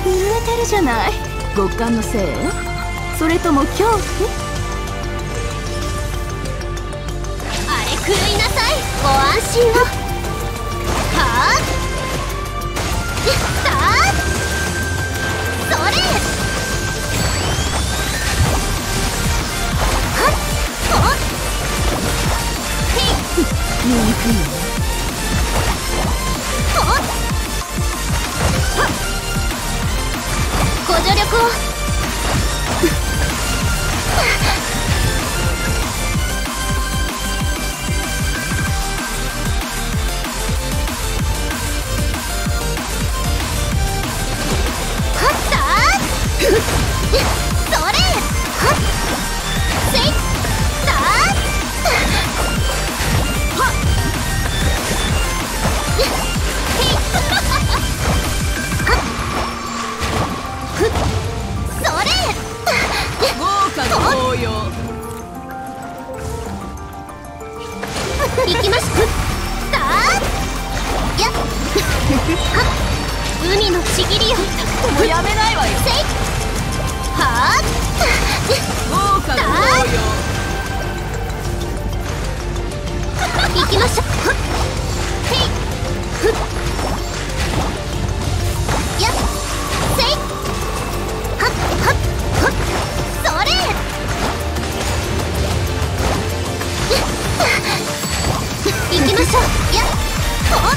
震えてるじゃない。極寒のせい？それとも恐怖？あれ狂いなさい、ご安心を。はあ、さあ、それ。はっ、ほっ、へい、 言いにくいよね。 ほっ、はっ、ご助力を。行きました。やっ海のちぎりよ。 もうやめないわよ。 せいはあ、 豪華な紅葉。 行きましょう。へいふっやっせいはっはっはっ、それ。行きましょう。やっほっ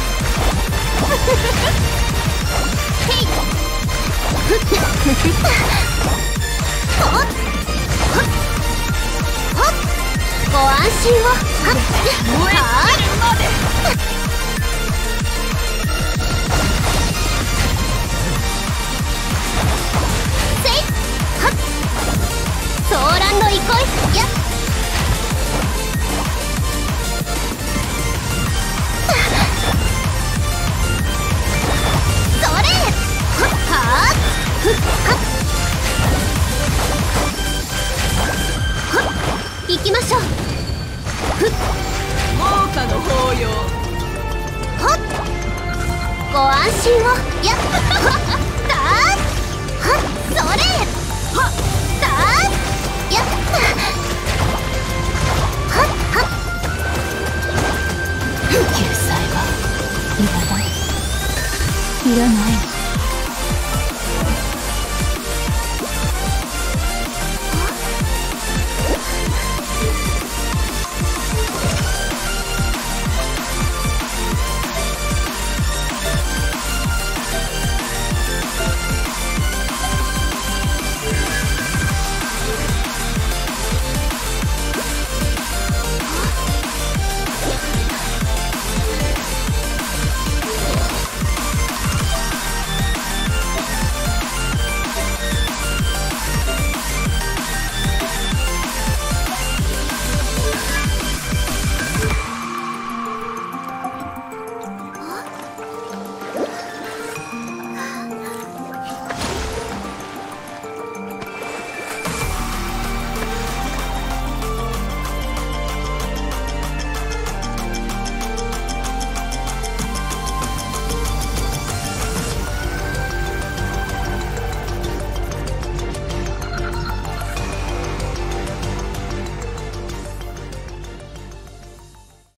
へいふっほっほっほっ、ご安心を。はっ燃え尽きるまで。 せいはっ、ソーランド憩い。やっ行きましょう。ふっ豪華の抱擁。 ほっ、ご安心を。やっだーはっ、それはっだーやっはっはっ、 救済はいらない。いらない。